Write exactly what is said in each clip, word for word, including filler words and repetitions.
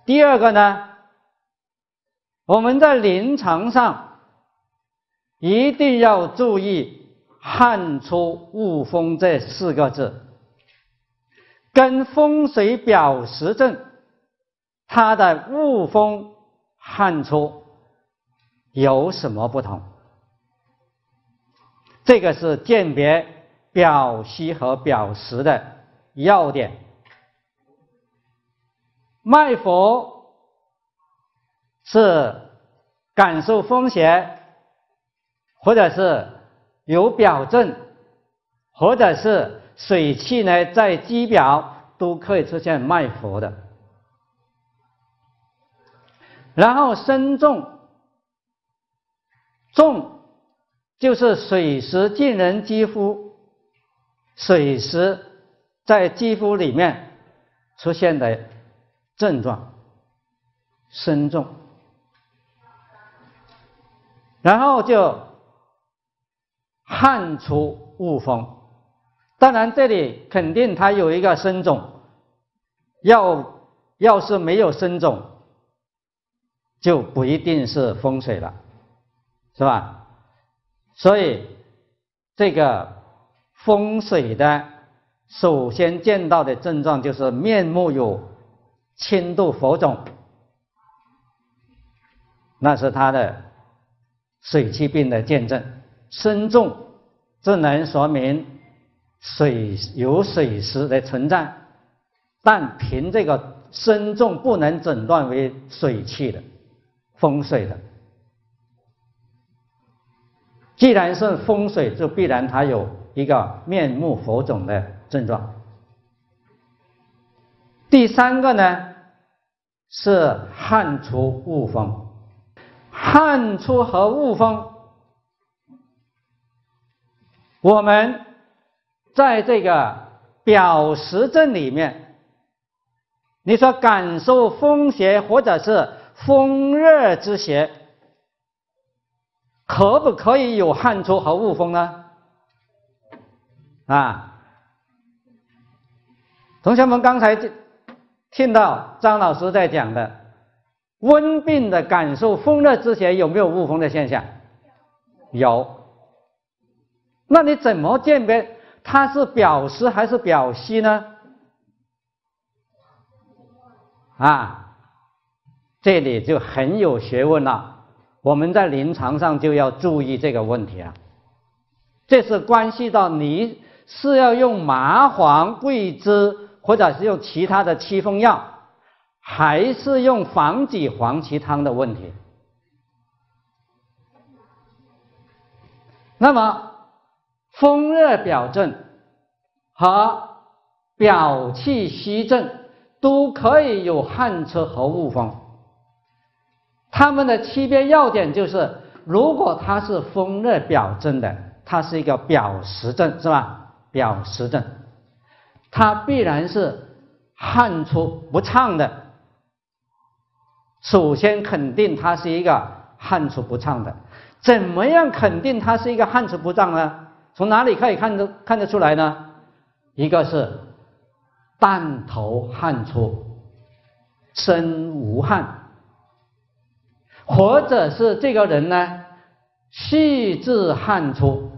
第二个呢，我们在临床上一定要注意汗出恶风这四个字，跟风水表实证它的恶风汗出有什么不同？这个是鉴别表虚和表实的要点。脉浮是感受风邪，或者是有表症，或者是水气呢在肌表都可以出现脉浮的。然后身重，重就是水湿浸人肌肤，水湿在肌肤里面出现的症状，身重。然后就汗出恶风，当然这里肯定它有一个身肿，要要是没有身肿，就不一定是风水了，是吧？所以这个风水的首先见到的症状就是面目有轻度浮肿，那是它的水气病的见证。身重只能说明水有水湿的存在，但凭这个身重不能诊断为水气的风水的。既然是风水，就必然它有一个面目浮肿的症状。第三个呢是汗出恶风。汗出和恶风，我们在这个表实证里面，你说感受风邪或者是风热之邪，可不可以有汗出和恶风呢？啊，同学们刚才听到张老师在讲的，温病的感受风热之邪有没有恶风的现象？有。那你怎么鉴别它是表实还是表虚呢？啊，这里就很有学问了，我们在临床上就要注意这个问题了。这是关系到你是要用麻黄、桂枝，或者是用其他的祛风药，还是用防己黄芪汤的问题。那么风热表症和表气虚症都可以有汗出和恶风，它们的区别要点就是，如果它是风热表症的，它是一个表实症，是吧？表实症，它必然是汗出不畅的。首先肯定它是一个汗出不畅的，怎么样肯定它是一个汗出不畅呢？从哪里可以看得看得出来呢？一个是淡头汗出，身无汗，或者是这个人呢续滞汗出，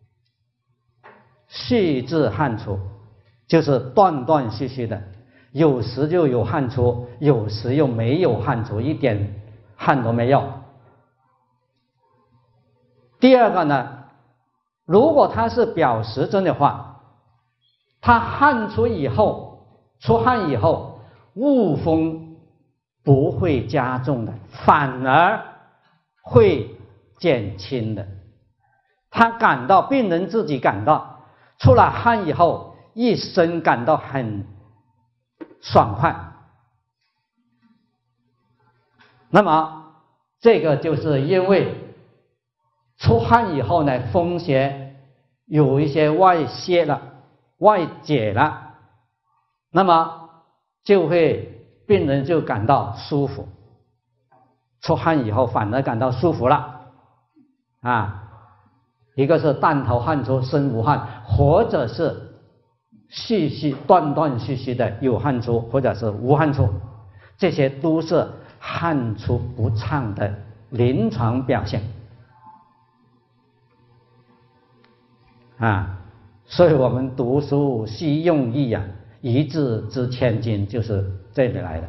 续滞汗出就是断断续续的，有时就有汗出，有时又没有汗出，一点汗都没有。第二个呢，如果它是表实症的话，它汗出以后，出汗以后，恶风不会加重的，反而会减轻的。他感到，病人自己感到，出了汗以后，一身感到很爽快。那么这个就是因为出汗以后呢，风邪有一些外泄了，外解了，那么就会病人就感到舒服，出汗以后反而感到舒服了啊。一个是淡头汗出，身无汗，或者是续续断断续续的有汗出，或者是无汗出。 这些都是汗出不畅的临床表现啊。所以我们读书须用意啊，一字知千金，就是这里来的。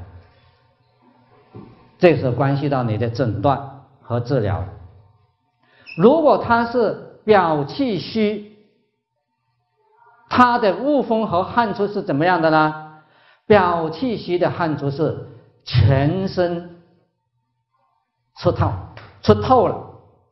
这是关系到你的诊断和治疗。如果他是表气虚，他的恶风和汗出是怎么样的呢？表气虚的汗出是全身出透出透了，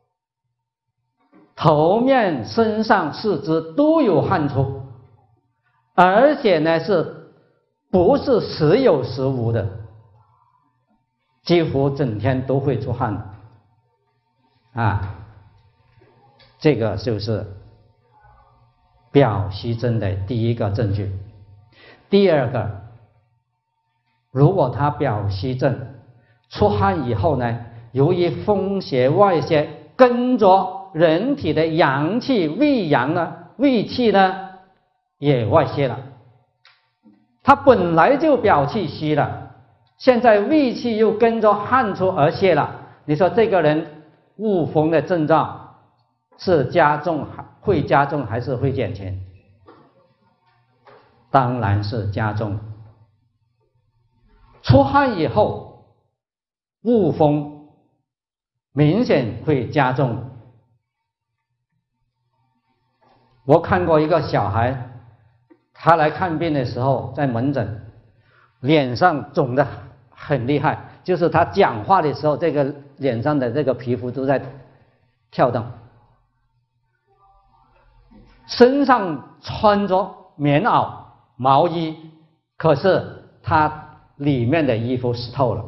头面、身上、四肢都有汗出，而且呢是不是时有时无的，几乎整天都会出汗啊。这个就是表虚症的第一个证据。第二个，如果他表虚症出汗以后呢，由于风邪外泄，跟着人体的阳气胃阳呢胃气呢也外泄了，他本来就表气虚了，现在胃气又跟着汗出而泄了，你说这个人恶风的症状是加重会加重还是会减轻？当然是加重。出汗以后恶风明显会加重。我看过一个小孩，他来看病的时候在门诊，脸上肿得很厉害，就是他讲话的时候这个脸上的这个皮肤都在跳动，身上穿着棉袄毛衣，可是他里面的衣服湿透了，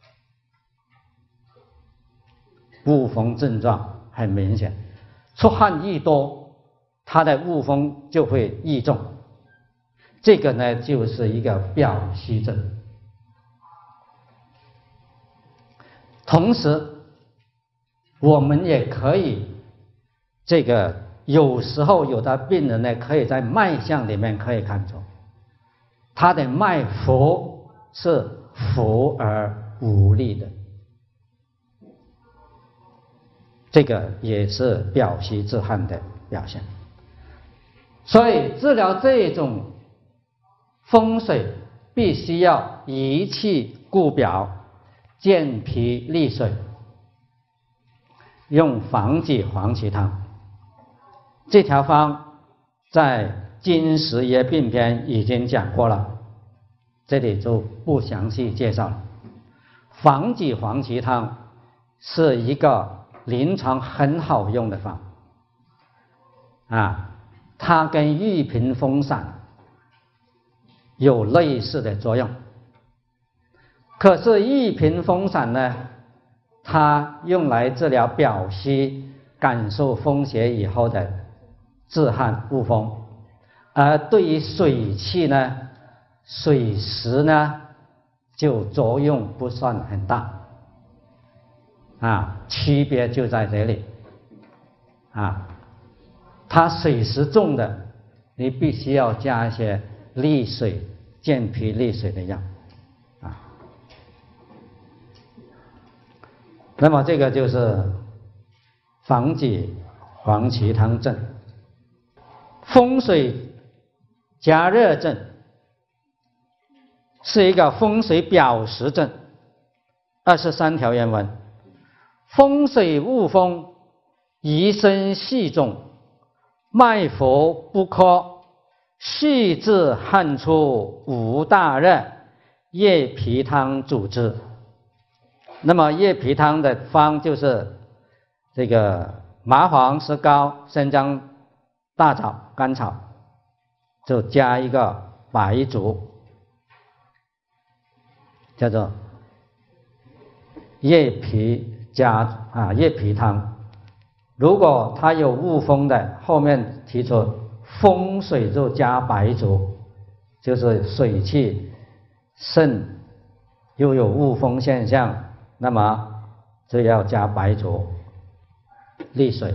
恶风症状很明显。出汗一多，他的恶风就会易重，这个呢就是一个表虚症。同时我们也可以这个有时候有的病人呢可以在脉象里面可以看出他的脉浮是浮而无力的，这个也是表虚致汗的表现。所以治疗这种风水必须要益气固表，健脾利水，用防己黄芪汤。这条方在《金石约病篇》已经讲过了，这里就不详细介绍了。防己黄芪汤是一个临床很好用的方啊，它跟玉屏风散有类似的作用。可是玉屏风散呢，它用来治疗表虚感受风邪以后的致汗恶风，而对于水气呢、水湿呢，就作用不算很大啊，区别就在这里啊。它水湿重的，你必须要加一些利水、健脾利水的药啊。那么这个就是防己黄芪汤证。风水加热症是一个风水表实症。二十三条原文：风水恶风，宜生细重，脉浮不科，细致汗出无大热，叶皮汤主之。那么叶皮汤的方就是这个麻黄、石膏、生姜、大枣、甘草，就加一个白术，叫做叶皮加啊叶皮汤。如果它有恶风的，后面提出风水就加白术，就是水气盛又有恶风现象，那么就要加白术利水。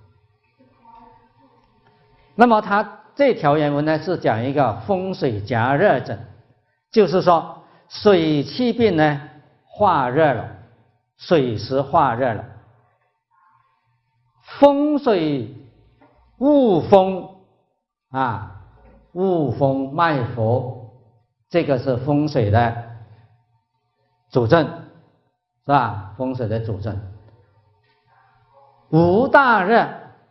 那么它这条原文呢是讲一个风水加热症，就是说水气病呢化热了，水湿化热了。风水恶风啊，恶风脉浮，这个是风水的主症，是吧？风水的主症。无大热，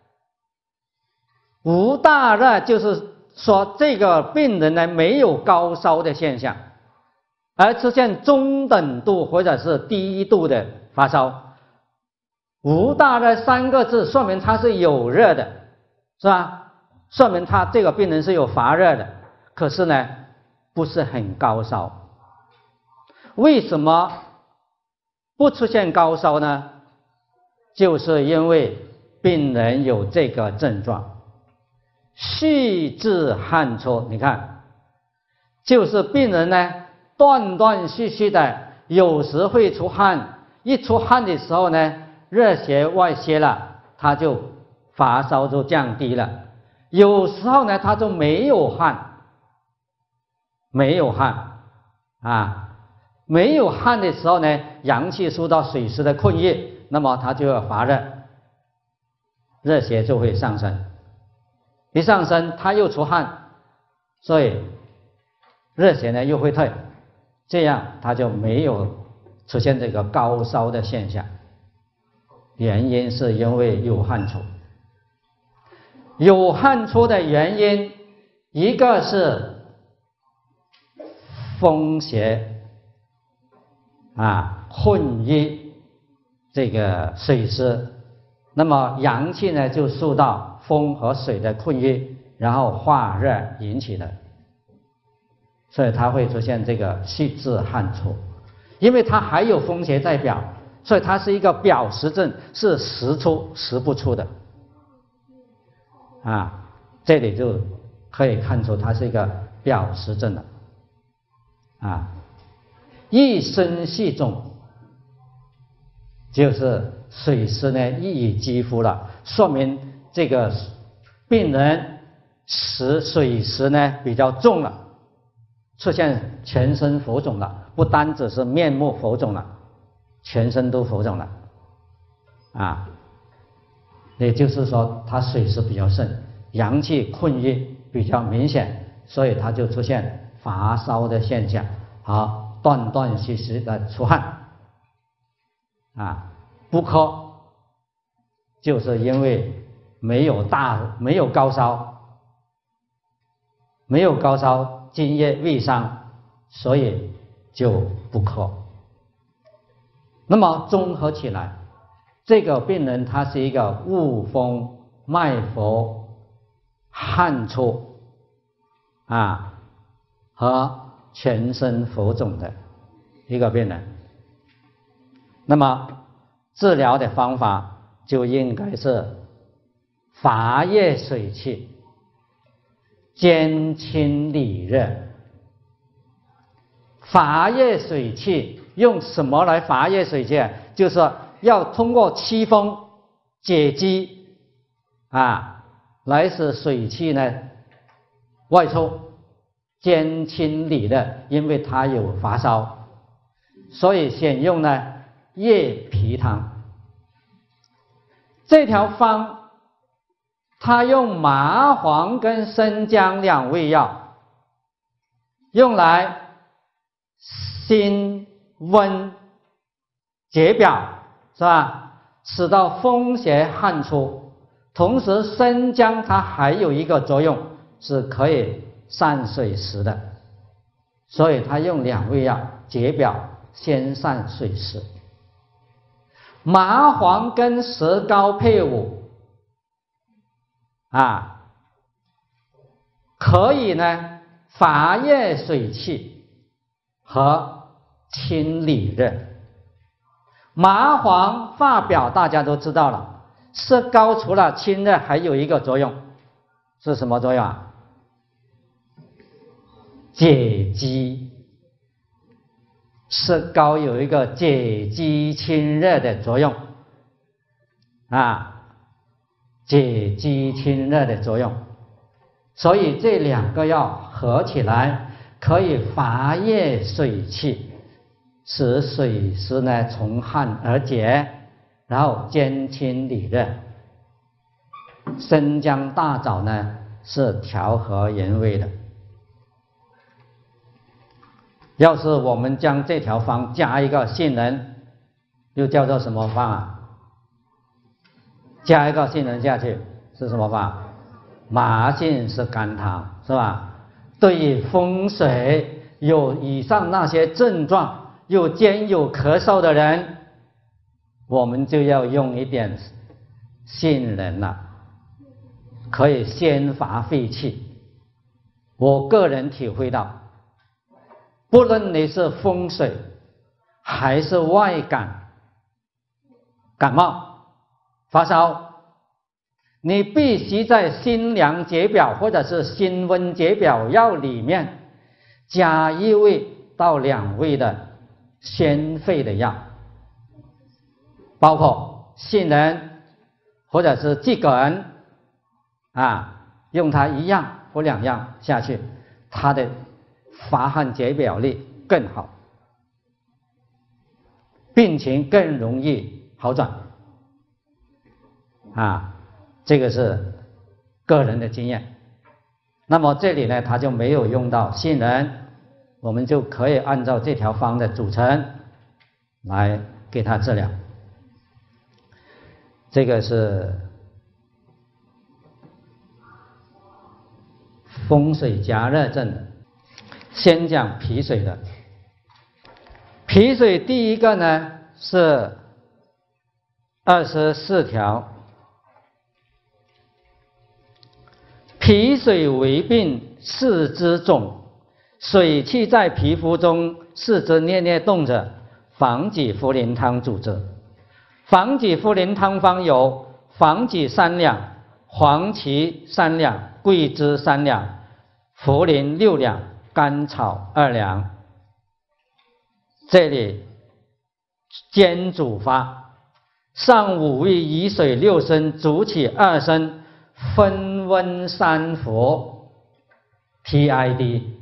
无大热就是说这个病人呢没有高烧的现象，而出现中等度或者是低度的发烧。无大热三个字说明他是有热的，是吧？说明他这个病人是有发热的，可是呢不是很高烧。为什么不出现高烧呢？就是因为病人有这个症状，续滞汗出。你看，就是病人呢断断续续的，有时会出汗，一出汗的时候呢热邪外泄了，他就发烧就降低了。有时候呢他就没有汗，没有汗啊，没有汗的时候呢，阳气受到水湿的困扰，那么他就要发热，热邪就会上升，一上升他又出汗，所以热邪呢又会退，这样他就没有出现这个高烧的现象。原因是因为有汗出。有汗出的原因，一个是风邪啊混于这个水湿，那么阳气呢就受到风和水的困扰，然后化热引起的，所以它会出现这个续滞汗出。因为它还有风邪在表，所以它是一个表实症，是实出实不出的啊，这里就可以看出它是一个表实症了啊。一身细重，就是水湿呢溢于肌肤了，说明这个病人湿水湿呢比较重了，出现全身浮肿了，不单只是面目浮肿了，全身都浮肿了啊。也就是说他水湿比较盛，阳气困郁比较明显，所以他就出现发烧的现象，好，断断续续的出汗啊。不咳就是因为没有大没有高烧，没有高烧津液未伤，所以就不咳。那么综合起来，这个病人他是一个恶风脉浮汗出啊和全身浮肿的一个病人。那么治疗的方法就应该是发热水气，兼清理热。发热水气用什么来发热水气？就是要通过祛风解肌啊，来使水气呢外出，兼清理热。因为他有发烧，所以选用呢叶皮汤。这条方他用麻黄跟生姜两味药，用来辛温解表，是吧？使到风邪汗出。同时生姜它还有一个作用，是可以散水湿的，所以他用两味药解表，先散水湿。麻黄跟石膏配伍啊，可以呢发热水气和清理热。麻黄发表大家都知道了，石膏除了清热还有一个作用，是什么作用啊？解肌。石膏有一个解肌清热的作用啊，解肌清热的作用，所以这两个药合起来可以发越水气，使水湿呢从汗而解，然后兼清理热。生姜大枣呢是调和原味的。要是我们将这条方加一个杏仁，又叫做什么方啊？加一个杏仁下去是什么方？麻杏是甘汤，是吧？对于风水有以上那些症状，又兼有咳嗽的人，我们就要用一点杏仁了，可以先发肺气。我个人体会到，不论你是风水还是外感，感冒、发烧，你必须在辛凉解表或者是辛温解表药里面加一味到两味的宣肺的药，包括杏仁或者是桔梗啊，用它一样或两样下去，它的发汗解表力更好，病情更容易好转啊，这个是个人的经验。那么这里呢，它就没有用到杏仁，我们就可以按照这条方的组成来给它治疗。这个是风水加热症的。先讲脾水的。脾水第一个呢是二十四条。脾水为病，四肢肿，水气在皮肤中，四肢捏捏动者，防己茯苓汤主之。防己茯苓汤方有：防己三两，黄芪三两，桂枝三两，茯苓六两，甘草二两。这里煎煮法：上五味以水六升，煮起二升，分温三服 ，P I D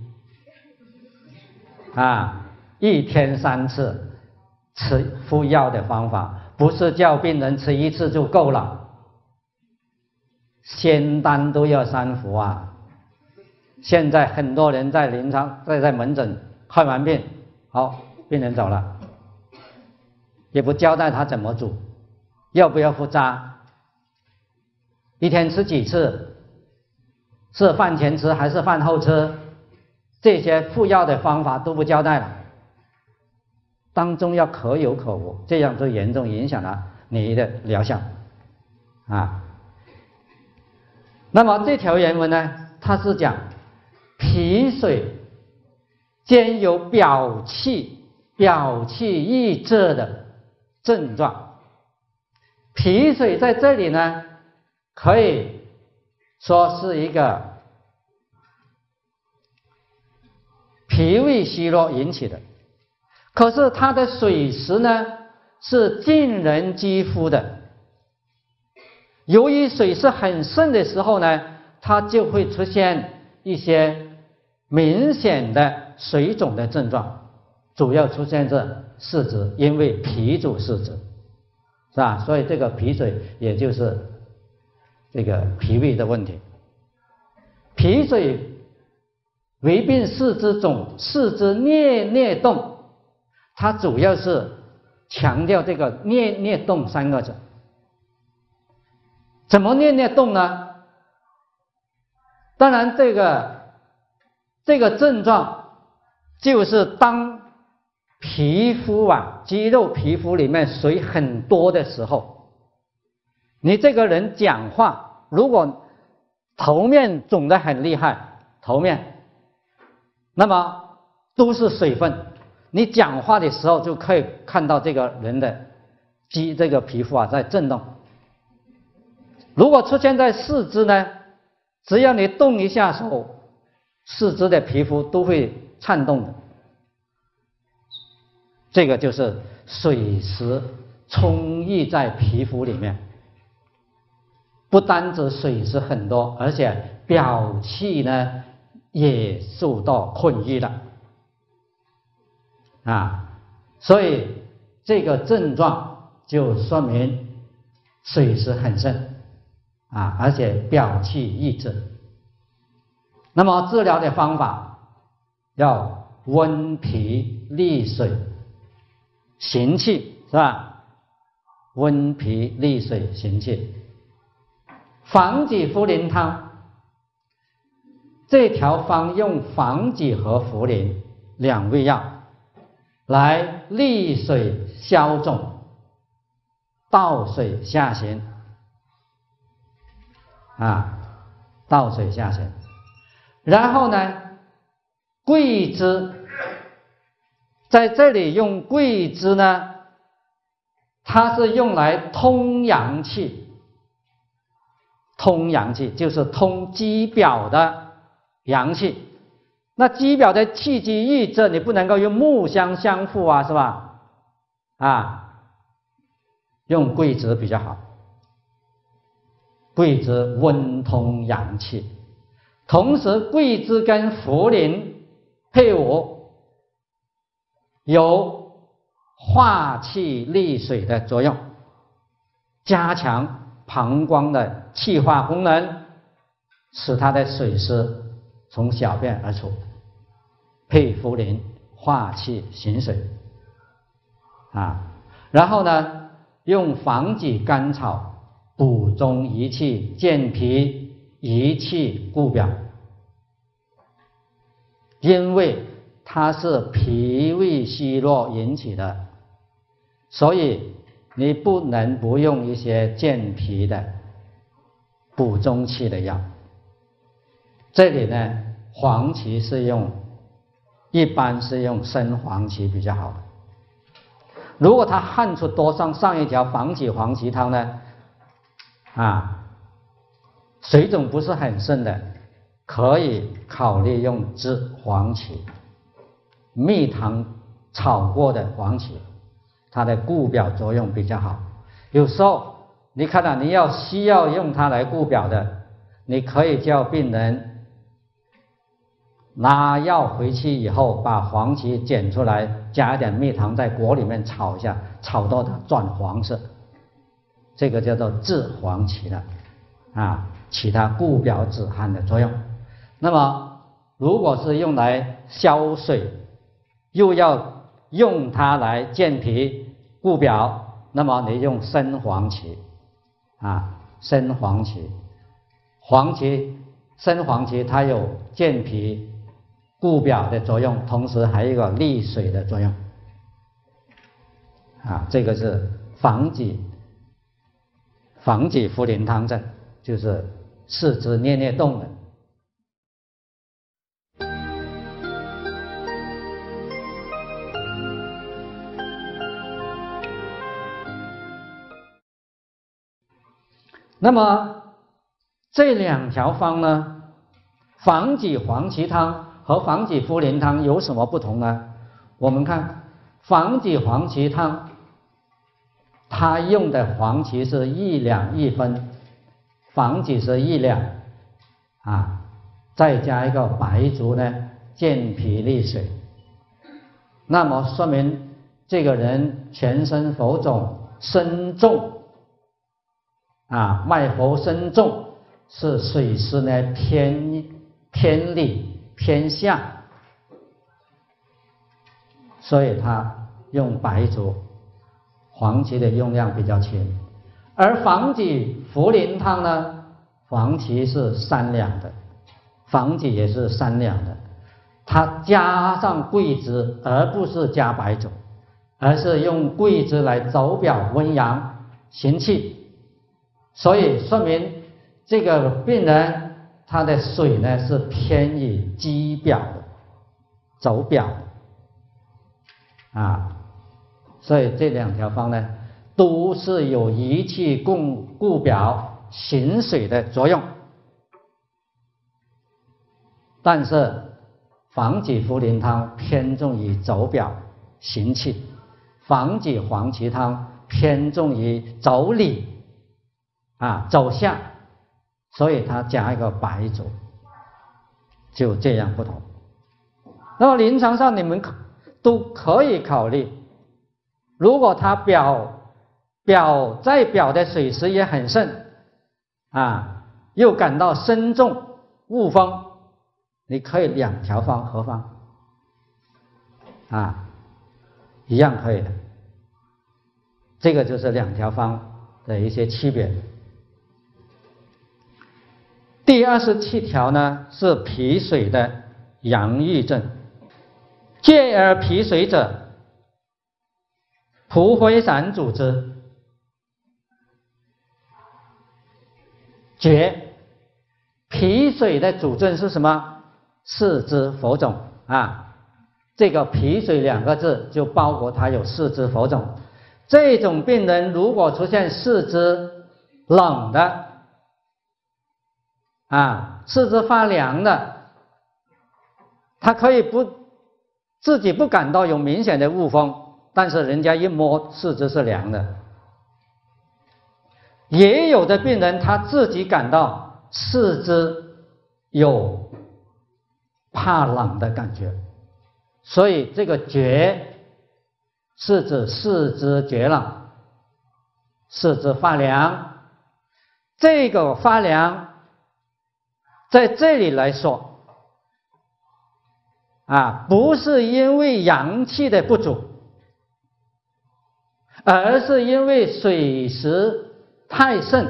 啊，一天三次吃服药的方法，不是叫病人吃一次就够了，仙丹都要三服啊。现在很多人在临床在在门诊看完病，好，病人走了，也不交代他怎么煮，要不要敷扎，一天吃几次，是饭前吃还是饭后吃，这些服药的方法都不交代了，当中要可有可无，这样就严重影响了你的疗效啊。那么这条原文呢，它是讲脾水兼有表气表气郁滞的症状。脾水在这里呢，可以说是一个脾胃虚弱引起的，可是它的水湿呢是近人肌肤的，由于水湿很盛的时候呢，它就会出现一些明显的水肿的症状，主要出现在四肢，因为脾主四肢，是吧？所以这个脾水也就是这个脾胃的问题。脾水为病，四肢肿，四肢捏捏动，它主要是强调这个捏捏动三个字。怎么捏捏动呢？当然这个这个症状就是当皮肤啊肌肉皮肤里面水很多的时候，你这个人讲话如果头面肿得很厉害，头面那么都是水分，你讲话的时候就可以看到这个人的肌这个皮肤啊在震动。如果出现在四肢呢，只要你动一下手，四肢的皮肤都会颤动的，这个就是水湿充溢在皮肤里面，不单指水湿很多，而且表气呢也受到困扰了啊，所以这个症状就说明水湿很盛啊，而且表气郁滞。那么治疗的方法要温脾利水行气，是吧？温脾利水行气。防己茯苓汤这条方用防己和茯苓两味药来利水消肿，倒水下行啊，倒水下行。然后呢，桂枝在这里用桂枝呢，它是用来通阳气，通阳气就是通肌表的阳气。那肌表的气机郁滞，你不能够用木香相附啊，是吧？啊，用桂枝比较好。桂枝温通阳气。同时桂枝跟茯苓配伍，有化气利水的作用，加强膀胱的气化功能，使它的水湿从小便而出，配茯苓化气行水啊。然后呢，用防己甘草补中益气，健脾益气固表，因为它是脾胃虚弱引起的，所以你不能不用一些健脾的补中气的药。这里呢，黄芪是用，一般是用生黄芪比较好的。如果他汗出多，上上一条防己黄芪汤呢，啊，水肿不是很深的，可以考虑用炙黄芪，蜜糖炒过的黄芪，它的固表作用比较好。有时候你看到、啊、你要需要用它来固表的，你可以叫病人拿药回去以后，把黄芪剪出来，加一点蜜糖在锅里面炒一下，炒到它转黄色，这个叫做炙黄芪的啊，起它固表止汗的作用。那么如果是用来消水，又要用它来健脾固表，那么你用生黄芪啊，生黄芪，黄芪生黄芪它有健脾固表的作用，同时还有一个利水的作用啊，这个是防己防己茯苓汤症，就是四肢捏捏动的。那么这两条方呢，防己黄芪汤和防己茯苓汤有什么不同呢？我们看防己黄芪汤，它用的黄芪是一两一分，防己是一两啊，再加一个白术呢，健脾利水。那么说明这个人全身浮肿、身重啊，脉浮身重，是水湿呢偏偏里偏下，所以他用白术，黄芪的用量比较轻。而防己茯苓汤呢，黄芪是三两的，防己也是三两的，它加上桂枝，而不是加白术，而是用桂枝来走表温阳行气。所以说明这个病人他的水呢是偏于肌表的，走表的啊，所以这两条方呢都是有益气固固表行水的作用。但是防己茯苓汤偏重于走表行气，防己黄芪汤偏重于走里啊，走下，所以它加一个白术。 就这样不同。那么临床上你们都可以考虑，如果他表表在表的水湿也很盛啊，又感到身重恶风，你可以两条方合方啊，一样可以的。这个就是两条方的一些区别。第二十七条呢是脾水的阳郁症，介而脾水者，蒲灰散主之。厥，脾水的主症是什么？四肢浮肿啊，这个脾水两个字就包括它有四肢浮肿。这种病人如果出现四肢冷的啊，四肢发凉的，他可以不自己不感到有明显的恶风，但是人家一摸四肢是凉的。也有的病人他自己感到四肢有怕冷的感觉，所以这个厥是指四肢厥冷，四肢发凉。这个发凉在这里来说啊，不是因为阳气的不足，而是因为水湿太盛，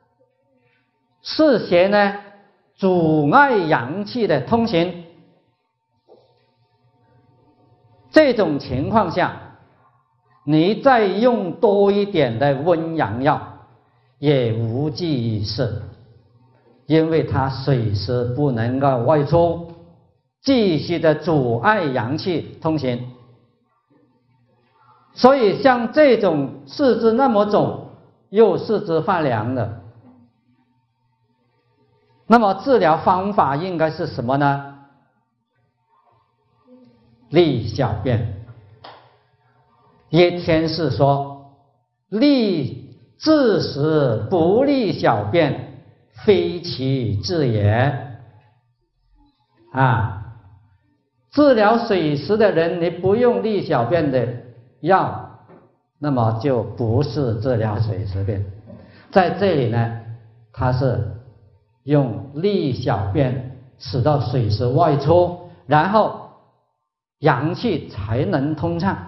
湿邪呢阻碍阳气的通行。这种情况下，你再用多一点的温阳药也无济于事，因为它水湿不能够外出，继续的阻碍阳气通行。所以像这种四肢那么肿又四肢发凉的，那么治疗方法应该是什么呢？利小便。叶天士说：利治时不利小便，非其治也。啊，治疗水湿的人，你不用利小便的药，那么就不是治疗水湿病。在这里呢，它是用利小便使到水湿外出，然后阳气才能通畅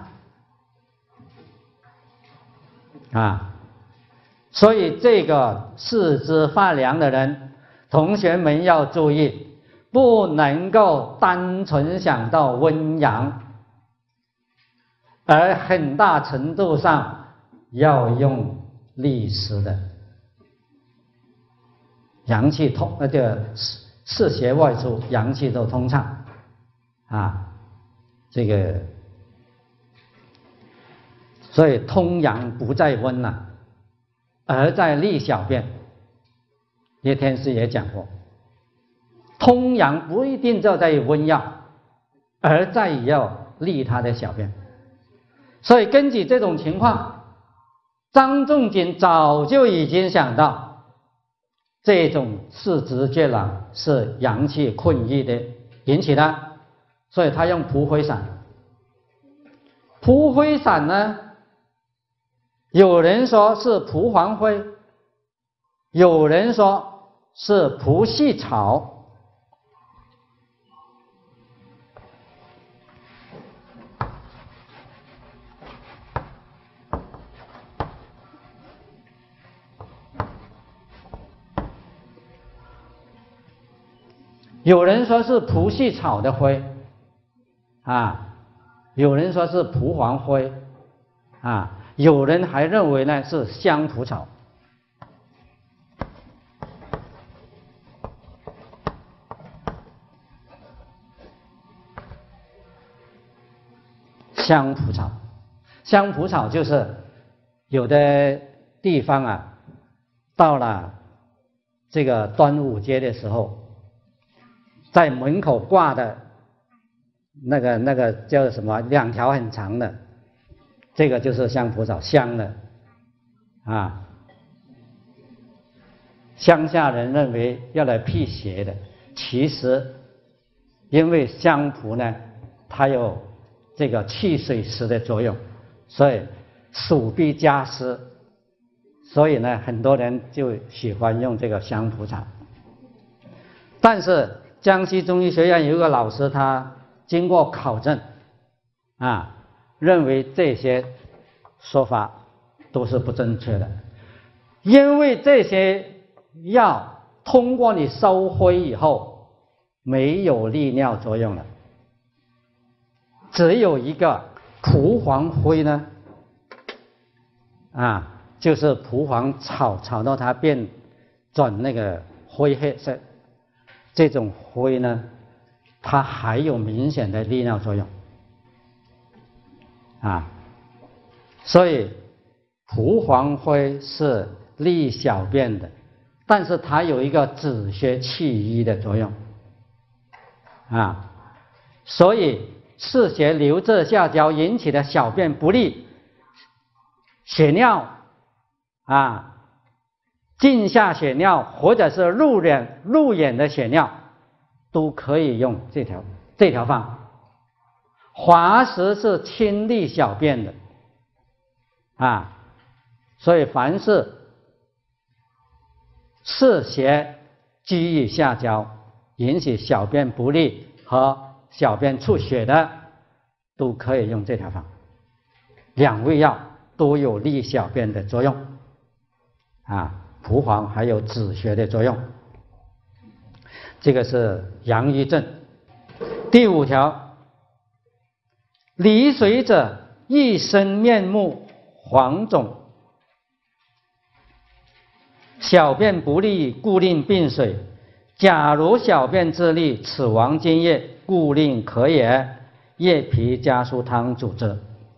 啊。所以这个四肢发凉的人，同学们要注意，不能够单纯想到温阳，而很大程度上要用利湿的，阳气通，那个湿邪外出，阳气都通畅啊。这个，所以通阳不在温呐，而在利小便。叶天士也讲过，通阳不一定就在于温药，而在于要利他的小便。所以根据这种情况，张仲景早就已经想到，这种四肢厥冷是阳气困郁的引起的，所以他用蒲灰散。蒲灰散呢，有人说是蒲黄灰，有人说是蒲细草。有人说是蒲细草的灰啊，有人说是蒲黄灰啊，有人还认为呢是香蒲草。香蒲草，香蒲草就是有的地方啊，到了这个端午节的时候，在门口挂的那个那个叫什么，两条很长的，这个就是香蒲草，香的啊。乡下人认为要来辟邪的，其实因为香蒲呢，它有这个去水湿的作用，所以暑必加湿，所以呢，很多人就喜欢用这个香蒲茶。但是江西中医学院有一个老师，他经过考证，啊，认为这些说法都是不正确的，因为这些药通过你收灰以后，没有利尿作用了，只有一个蒲黄灰呢，啊，就是蒲黄炒炒到它变转那个灰黑色，这种灰呢，它还有明显的利尿作用，啊，所以蒲黄灰是利小便的，但是它有一个止血祛瘀的作用，啊，所以赤血流至下焦引起的小便不利、血尿啊、镜下血尿或者是入眼入眼的血尿，都可以用这条这条方。滑石是清利小便的啊，所以凡是赤血积于下焦，引起小便不利和小便出血的，都可以用这条方。两味药都有利小便的作用啊，蒲黄还有止血的作用。这个是阳瘀症。第五条，离水者一身面目黄肿，小便不利，故令病水。假如小便自利，此亡津液，故令可也。液皮家书汤主之。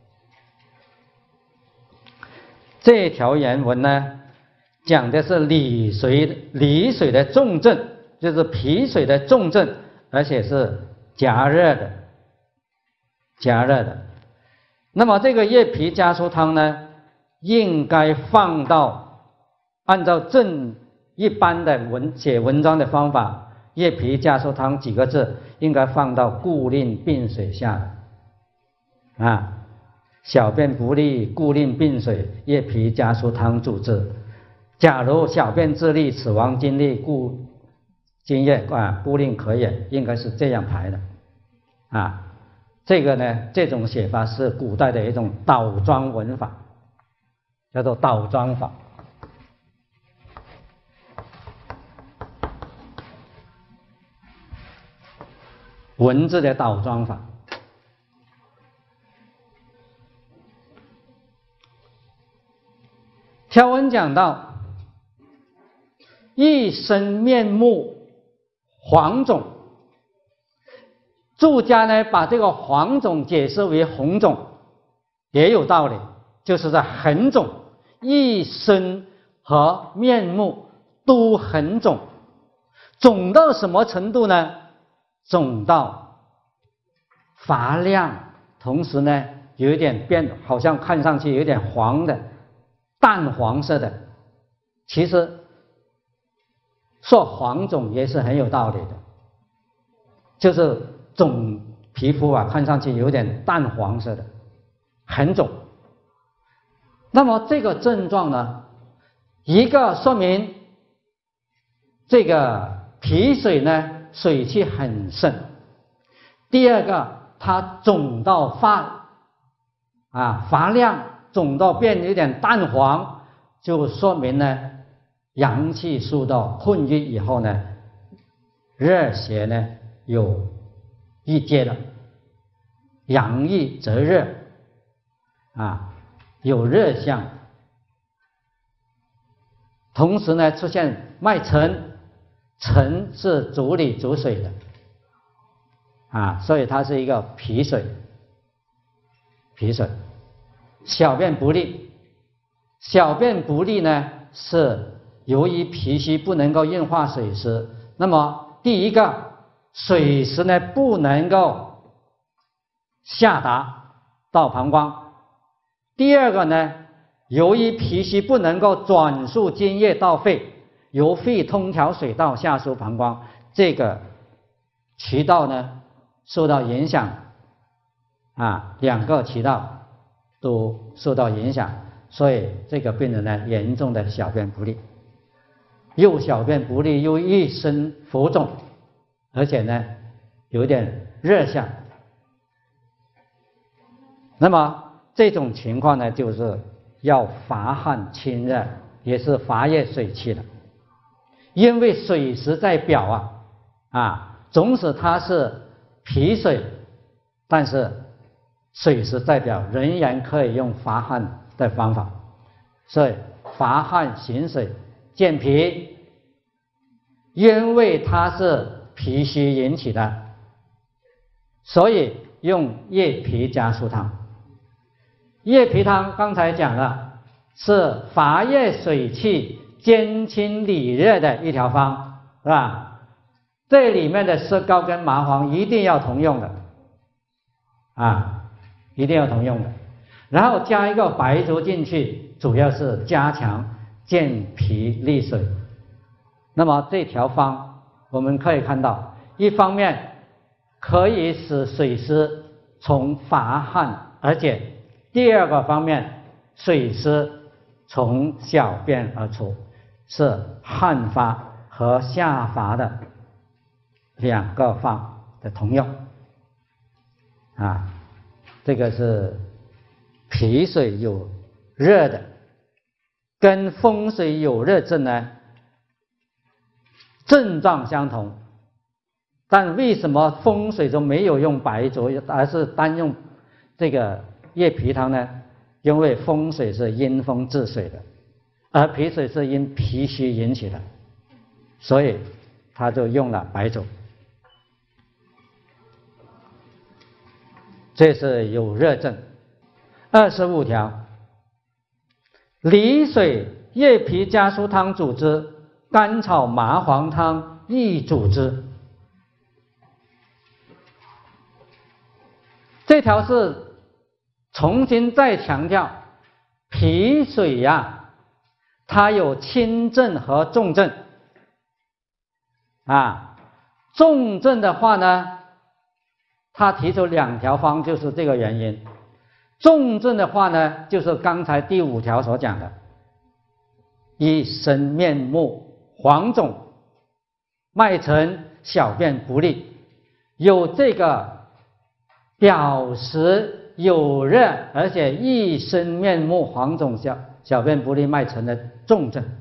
这条原文呢，讲的是离水离水的重症，就是脾水的重症，而且是加热的，加热的。那么这个液皮家书汤呢，应该放到按照正一般的文写文章的方法，液皮家书汤几个字应该放到故令病水下的啊。小便不利，故令病水，液皮家书汤主之。假如小便自利，此亡津液，故津液啊，故令可也，应该是这样排的啊。这个呢，这种写法是古代的一种倒装文法，叫做倒装法。文字的倒装法。条文讲到一身面目黄肿，注家呢把这个黄肿解释为红肿，也有道理，就是在很肿，一身和面目都很肿，肿到什么程度呢？肿到发亮，同时呢有一点变，好像看上去有点黄的，淡黄色的。其实说黄肿也是很有道理的，就是肿皮肤啊，看上去有点淡黄色的，很肿。那么这个症状呢，一个说明这个脾水呢水气很盛，第二个它肿到发啊发亮，肿到变有点淡黄，就说明呢阳气受到困郁以后呢，热邪呢有郁结了，阳郁则热啊，有热象，同时呢出现脉沉，沉是主里主水的啊，所以它是一个脾水，脾水。小便不利，小便不利呢是由于脾虚不能够运化水湿，那么第一个水湿呢不能够下达到膀胱，第二个呢由于脾虚不能够转输津液到肺，由肺通调水道下输膀胱，这个渠道呢受到影响，啊，两个渠道都受到影响，所以这个病人呢，严重的小便不利，又小便不利，又一身浮肿，而且呢，有点热象。那么这种情况呢，就是要发汗清热，也是发热水气的。因为水实在表啊，啊，总使它是脾水，但是水实在表仍然可以用发汗的方法，所以发汗行水健脾，因为它是脾虚引起的，所以用液脾加疏汤。液脾汤刚才讲了，是发热水气、兼清理热的一条方，是吧？这里面的石膏跟麻黄一定要同用的，啊，一定要同用的。然后加一个白术进去，主要是加强健脾利水。那么这条方我们可以看到，一方面可以使水湿从发汗而解，第二个方面水湿从小便而出，是汗发和下发的两个方的同用啊。这个是脾水有热的，跟风水有热症呢症状相同，但为什么风水中没有用白术，而是单用这个液脾汤呢？因为风水是因风治水的，而脾水是因脾虚引起的，所以他就用了白术。这是有热症。二十五条，梨水液脾加疏汤主之，甘草麻黄汤亦主之。这条是重新再强调，脾水呀、啊，它有轻症和重症啊。重症的话呢，他提出两条方，就是这个原因。重症的话呢，就是刚才第五条所讲的，一身面目黄肿，脉沉，小便不利，有这个表实有热，而且一身面目黄肿、小小便不利、脉沉的重症，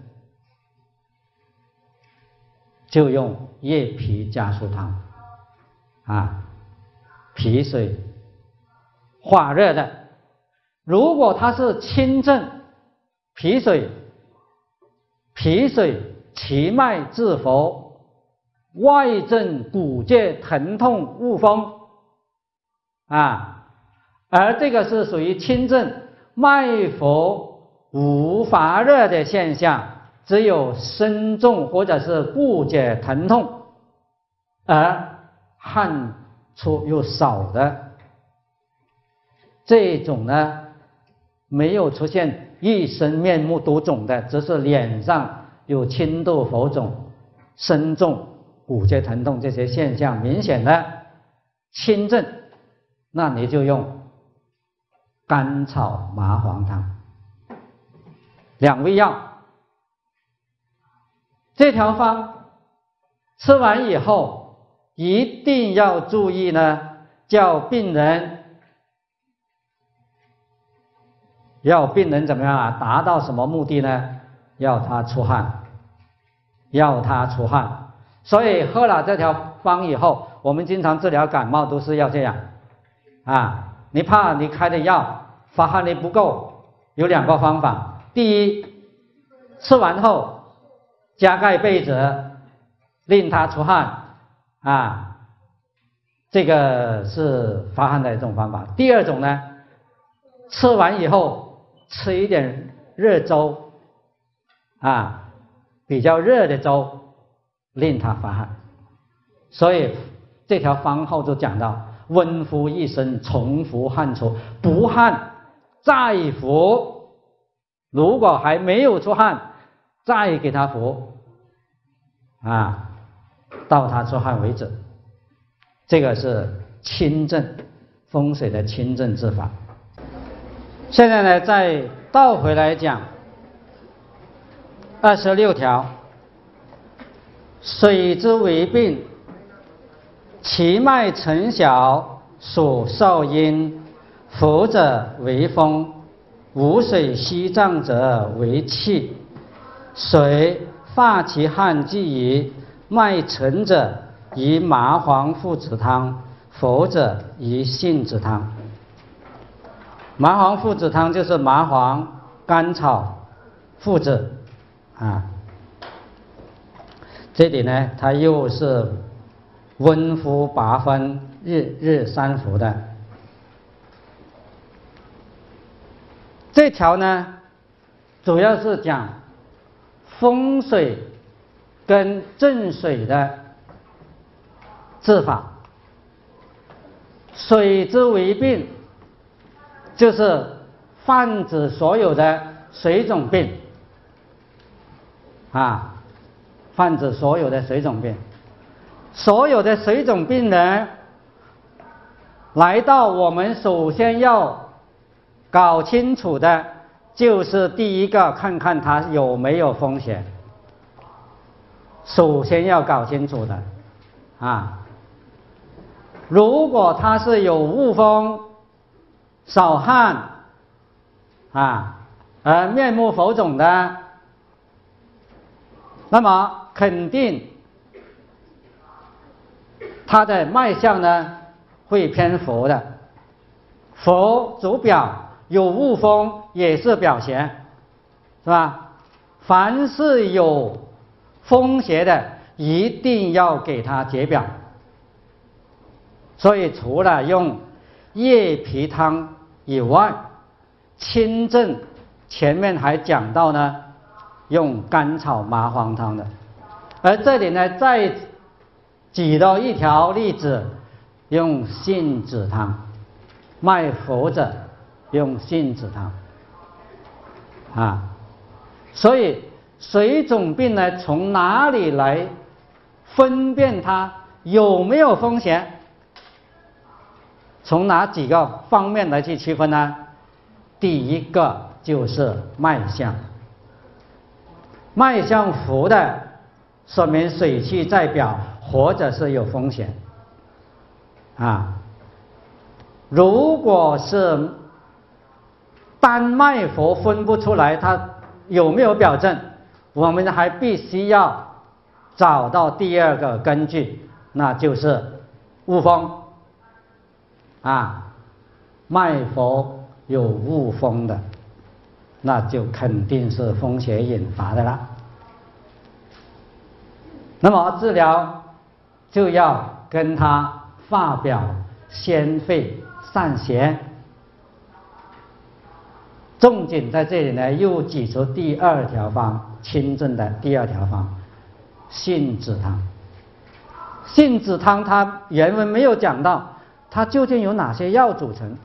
就用液脾加疏汤啊，脾水化热的。如果它是轻症，脾水脾水其脉自浮，外症骨节疼痛恶风啊，而这个是属于轻症，脉浮无发热的现象，只有身重或者是骨节疼痛，而汗出又少的这种呢，没有出现一身面目都肿的，只是脸上有轻度浮肿、身重、骨节疼痛这些现象明显的轻症，那你就用甘草麻黄汤两味药。这条方吃完以后一定要注意呢，叫病人要病人怎么样啊？达到什么目的呢？要他出汗，要他出汗。所以喝了这条方以后，我们经常治疗感冒都是要这样啊。你怕你开的药发汗力不够，有两个方法。第一，吃完后加盖被子，令他出汗啊，这个是发汗的一种方法。第二种呢，吃完以后吃一点热粥啊，比较热的粥，令他发汗。所以这条方后就讲到，温敷一身，重服汗出，不汗再服，如果还没有出汗，再给他服啊，到他出汗为止。这个是清正风水的清正之法。现在呢，再倒回来讲二十六条，水之为病，其脉沉小，属少阴，浮者为风，无水息脏者为气。水发其汗积矣，脉沉者宜麻黄附子汤，浮者宜杏子汤。麻黄附子汤就是麻黄、甘草、附子啊。这里呢，它又是温敷八分，日日三服的。这条呢，主要是讲风水跟正水的治法。水之为病，就是泛指所有的水肿病啊，泛指所有的水肿病。所有的水肿病人来到我们首先要搞清楚的就是第一个，看看他有没有风险，首先要搞清楚的啊。如果他是有恶风、少汗啊，而面目浮肿的，那么肯定他的脉象呢会偏浮的。浮主表，有恶风也是表邪，是吧？凡是有风邪的，一定要给他解表。所以除了用叶皮汤以外，清正前面还讲到呢，用甘草麻黄汤的。而这里呢，再举到一条例子，用杏子汤，脉浮者用杏子汤啊。所以水肿病呢，从哪里来分辨它有没有风险？从哪几个方面来去区分呢？第一个就是脉象，脉象浮的，说明水气在表，或者是有风险啊。如果是单脉浮分不出来它有没有表证，我们还必须要找到第二个根据，那就是恶风啊。脉浮有恶风的，那就肯定是风邪引发的了。那么治疗就要跟他发表宣肺散邪。重点在这里呢，又举出第二条方，清正的第二条方，杏子汤。杏子汤它原文没有讲到它究竟有哪些药组成。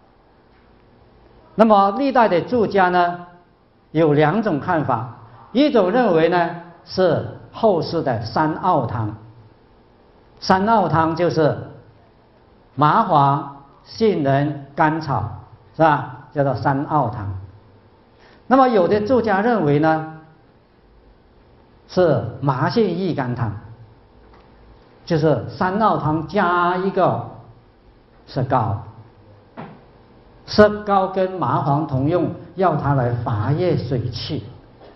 那么历代的注家呢有两种看法，一种认为呢是后世的三奥汤。三奥汤就是麻黄、杏仁、甘草，是吧？叫做三奥汤。那么有的注家认为呢是麻杏益肝汤，就是三奥汤加一个石膏。石膏跟麻黄同用，要它来发液水气。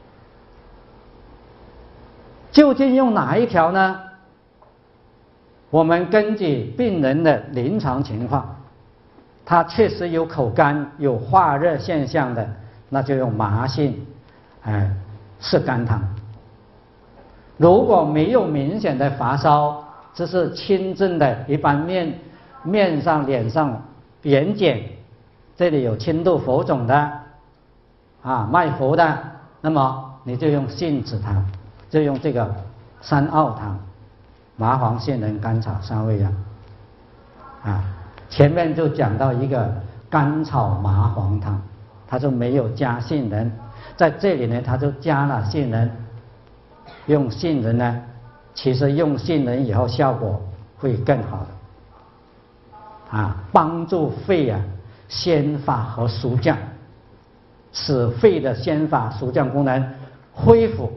究竟用哪一条呢？我们根据病人的临床情况，他确实有口干、有化热现象的，那就用麻杏，哎，石甘汤。如果没有明显的发烧，只是轻症的，一般面面上、脸上眼睑这里有轻度浮肿的，啊，脉浮的，那么你就用杏子汤，就用这个三奥汤，麻黄、杏仁、甘草三味药，啊，前面就讲到一个甘草麻黄汤，它就没有加杏仁，在这里呢，它就加了杏仁，用杏仁呢，其实用杏仁以后效果会更好的。 啊，帮助肺啊宣发和肃降，使肺的宣发肃降功能恢复。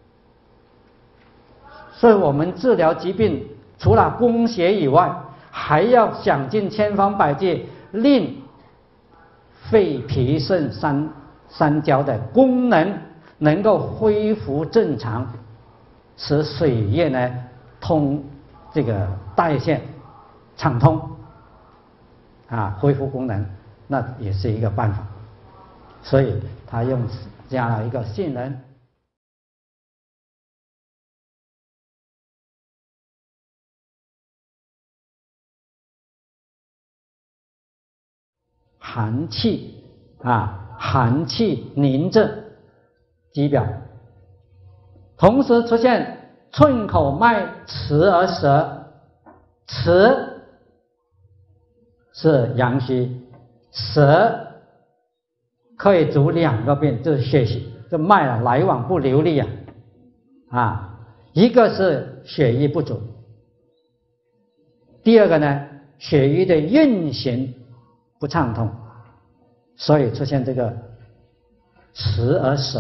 所以我们治疗疾病，除了供血以外，还要想尽千方百计，令肺脾肾三三焦的功能能够恢复正常，使水液呢通这个代谢畅通，啊，恢复功能，那也是一个办法。所以他用加了一个杏仁。寒气啊，寒气凝滞肌表，同时出现寸口脉迟而舌，迟是阳虚，舌可以主两个病，就是血气，这脉啊来往不流利啊，啊，一个是血液不足，第二个呢，血液的运行不畅通，所以出现这个迟而舌。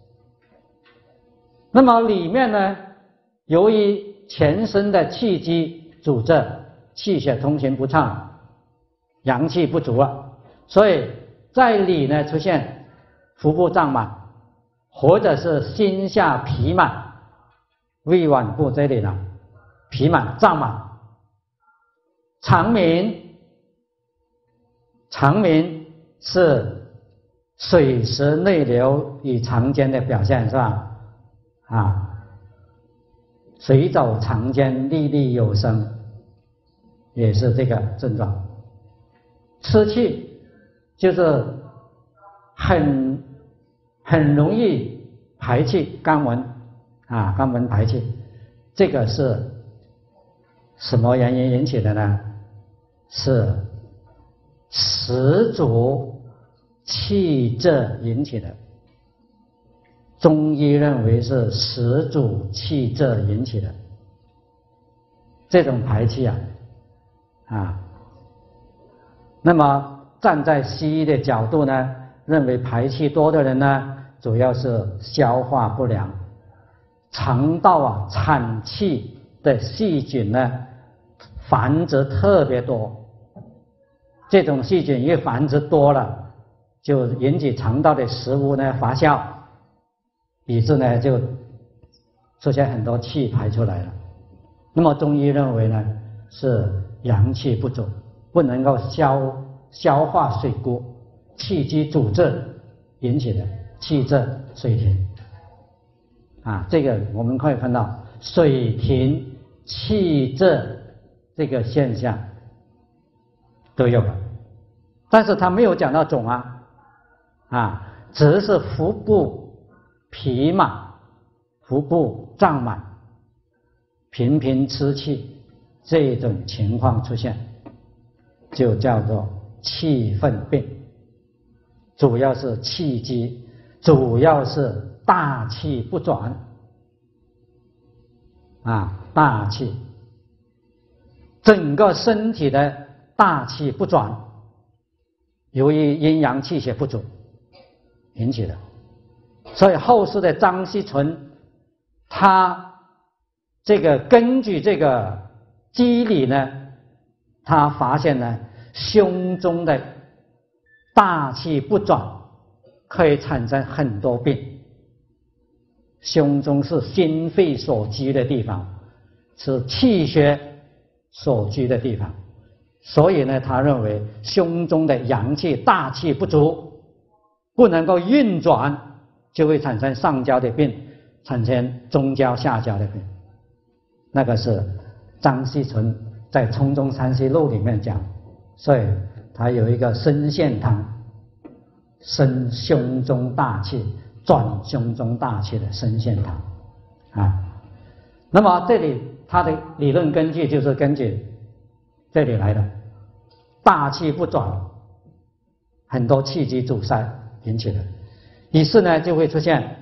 那么里面呢，由于全身的气机阻滞，气血通行不畅，阳气不足了，所以在里呢出现腹部胀满，或者是心下痞满，胃脘部这里呢痞满胀满，肠鸣。肠鸣是水湿内流与肠坚的表现，是吧？啊，水走肠坚，粒粒有声，也是这个症状。吃气就是很很容易排气，肛门啊，肛门排气，这个是什么原因引起的呢？是食主气滞引起的，中医认为是食主气滞引起的这种排气啊啊。那么站在西医的角度呢，认为排气多的人呢，主要是消化不良，肠道啊产气的细菌呢繁殖特别多。这种细菌越繁殖多了，就引起肠道的食物呢发酵，以致呢就出现很多气排出来了。那么中医认为呢是阳气不足，不能够消消化水谷，气机阻滞引起的气滞水停啊。这个我们可以看到水停气滞这个现象都有了，但是他没有讲到肿啊，啊，只是腹部痞满、腹部胀满、频频吃气这种情况出现，就叫做气愤病，主要是气机，主要是大气不转啊，大气，整个身体的大气不转，由于阴阳气血不足引起的。所以后世的张锡纯，他这个根据这个机理呢，他发现呢，胸中的大气不转可以产生很多病。胸中是心肺所居的地方，是气血所居的地方，所以呢，他认为胸中的阳气大气不足，不能够运转，就会产生上焦的病，产生中焦下焦的病。那个是张锡纯在《冲中山西录》里面讲，所以他有一个升陷汤，升胸中大气，转胸中大气的升陷汤啊。那么这里他的理论根据就是根据这里来的，大气不转，很多气机阻塞引起的，于是呢就会出现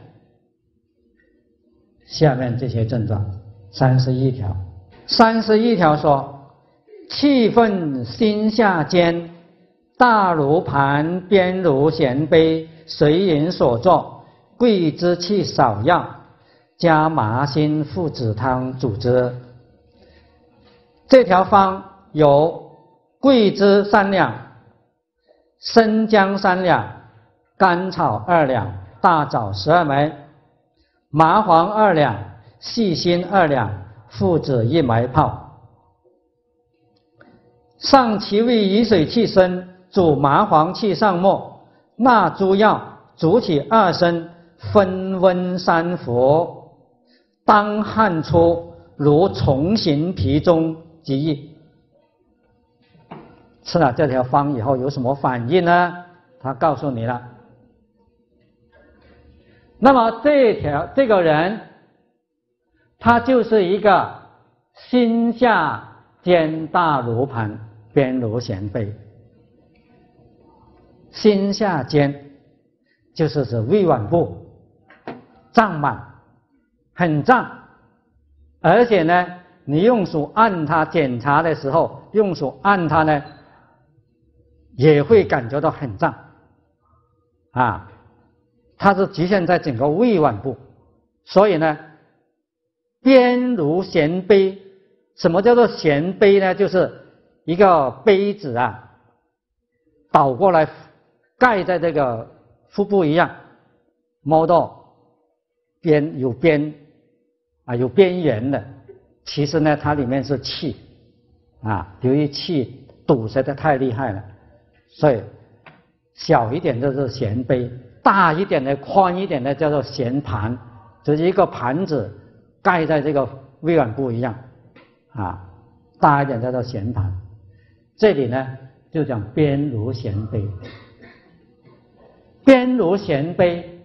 下面这些症状。三十一条，三十一条说， 气分心下间，大如盘，边如衔杯，随人所作，桂枝气少药，加麻心附子汤主之。这条方有桂枝三两，生姜三两，甘草二两，大枣十二枚，麻黄二两，细辛二两，附子一枚泡。上其味以水气生，煮麻黄气上末，纳诸药，煮起二升，分温三服，当汗出，如重行皮中即愈。吃了这条方以后有什么反应呢？他告诉你了。那么这条这个人，他就是一个心下兼大如盘，边如衔杯。心下兼就是指胃脘部胀满，很胀，而且呢，你用手按它，检查的时候用手按它呢，也会感觉到很胀啊。它是局限在整个胃脘部，所以呢，边如衔杯。什么叫做衔杯呢？就是一个杯子啊，倒过来盖在这个腹部一样，摸到边有边啊，有边缘的，其实呢，它里面是气啊，由于气堵塞的太厉害了，所以小一点就是衔杯，大一点的、宽一点的叫做衔盘，就是一个盘子盖在这个胃脘部一样啊，大一点叫做衔盘。这里呢就讲边如衔杯，边如衔杯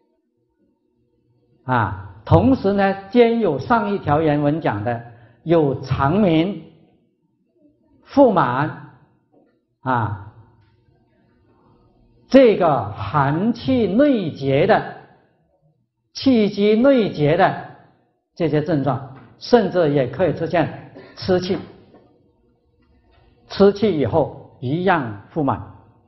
啊，同时呢兼有上一条原文讲的有肠鸣、腹满啊，这个寒气内结的、气机内结的这些症状，甚至也可以出现吃气，吃气以后一样腹满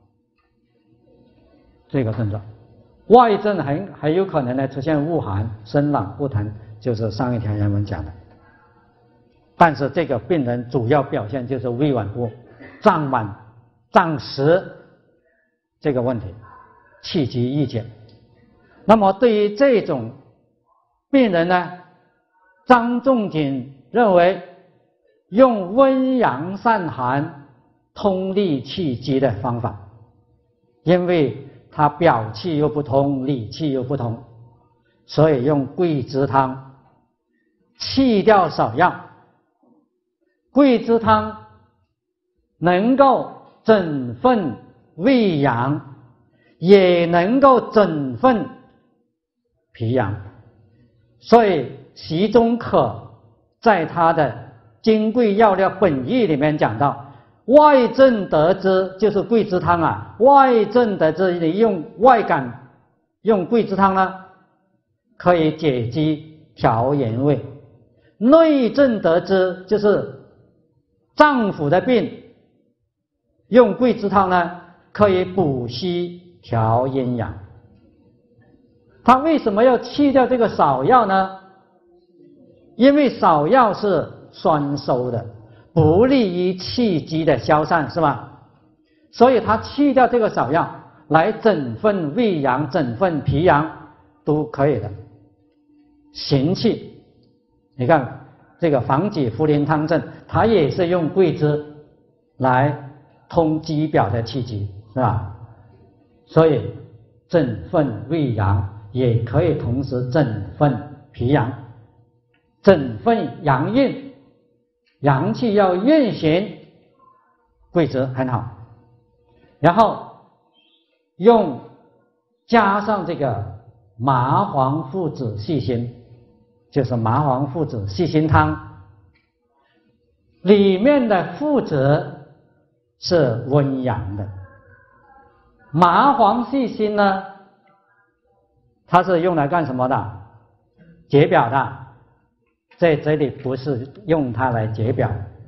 这个症状。外症很很有可能呢出现恶寒、生冷、不疼，就是上一条原文讲的。但是这个病人主要表现就是胃脘部胀满、胀实这个问题，气机郁结。那么对于这种病人呢，张仲景认为用温阳散寒、通利气机的方法，因为它表气又不通，里气又不通，所以用桂枝汤去掉少药。桂枝汤能够整分胃阳，也能够整分脾阳，所以习中可在他的《金匮要略本义》里面讲到，外症得之，就是桂枝汤啊，外症得之，你用外感用桂枝汤呢，可以解肌调炎胃；内症得之，就是脏腑的病，用桂枝汤呢，可以补虚调阴阳。他为什么要去掉这个少药呢？因为少药是酸收的，不利于气机的消散，是吧？所以他去掉这个少药，来整分胃阳、整分脾阳都可以的。行气，你看这个防己茯苓汤证，它也是用桂枝来通肌表的气机，是吧？所以整分胃阳也可以同时整分脾阳，整分阳运，阳气要运行，桂枝很好。然后用加上这个麻黄附子细辛，就是麻黄附子细辛汤，里面的附子是温阳的，麻黄细辛呢，它是用来干什么的？解表的，在这里不是用它来解表，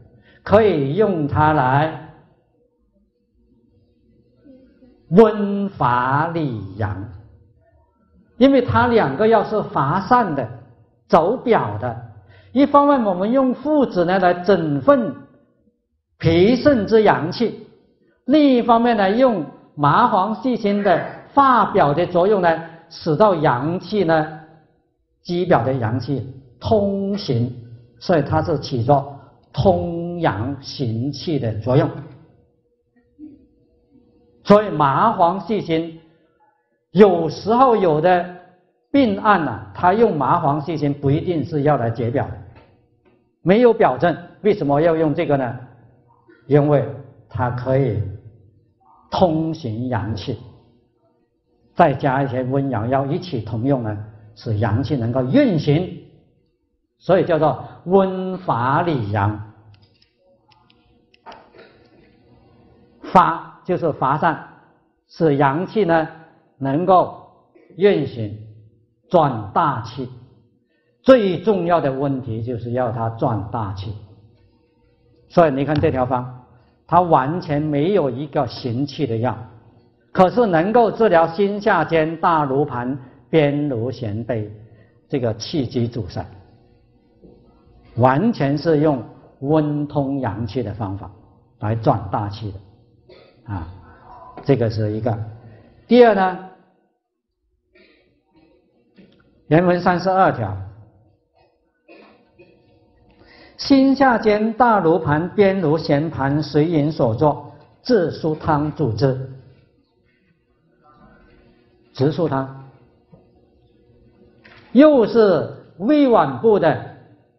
可以用它来温发理阳，因为它两个药是发散的、走表的。一方面我们用附子呢来整分脾肾之阳气，另一方面呢用麻黄细辛的发表的作用呢，使到阳气呢肌表的阳气通行，所以它是起作通阳行气的作用。所以麻黄细辛有时候有的病案呢、啊，他用麻黄细辛不一定是要来解表的，没有表证，为什么要用这个呢？因为它可以通行阳气，再加一些温阳药一起同用呢，使阳气能够运行，所以叫做温发理阳。发就是发散，使阳气呢能够运行转大气。最重要的问题就是要它转大气。所以你看这条方，它完全没有一个行气的药，可是能够治疗心下兼大如盘边如弦杯这个气机阻塞，完全是用温通阳气的方法来转大气的啊，这个是一个。第二呢，原文三十二条，心下兼大如盘边如弦盘随饮所作，治疏汤主之。直疏汤又是胃脘部的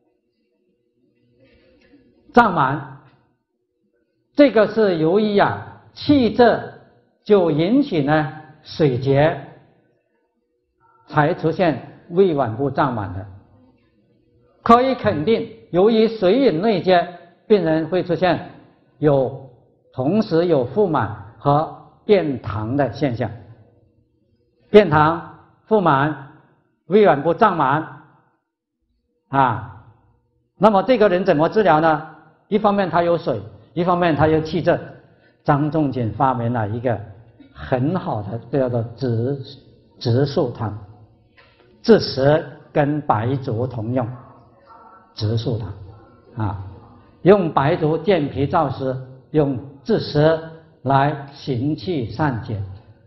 胀满，这个是由于啊气滞就引起呢水结，才出现胃脘部胀满的。可以肯定，由于水饮内结，病人会出现有同时有腹满和便溏的现象。便溏、腹满、胃脘部胀满啊，那么这个人怎么治疗呢？一方面他有水，一方面他有气滞。张仲景发明了一个很好的叫做直直疏汤，枳实跟白术同用，直疏汤啊，用白术健脾燥湿，用枳实来行气散结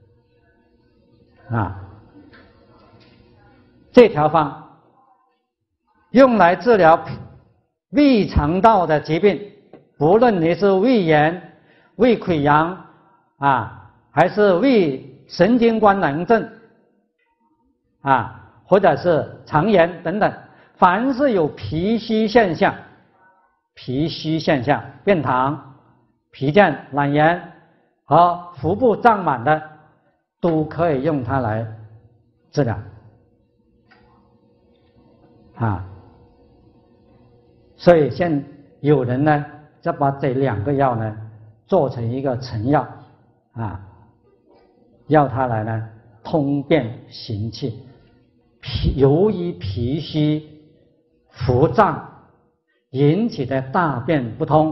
啊。这条方用来治疗胃肠道的疾病，不论你是胃炎、胃溃疡啊，还是胃神经官能症啊，或者是肠炎等等，凡是有脾虚现象、脾虚现象、便溏、疲倦、懒言和腹部胀满的，都可以用它来治疗啊。所以现有人呢，就把这两个药呢做成一个成药啊，要它来呢通便行气。脾由于脾虚腹胀引起的大便不通，